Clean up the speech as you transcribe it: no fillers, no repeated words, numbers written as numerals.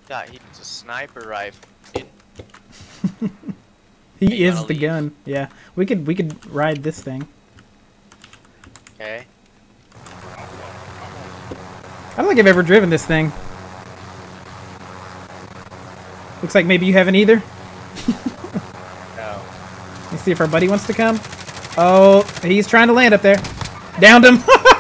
God, he needs a sniper rifle. He is the gun. Yeah, we could ride this thing. Okay. I don't think I've ever driven this thing. Looks like maybe you haven't either. No. Let's see if our buddy wants to come. Oh, he's trying to land up there. Downed him.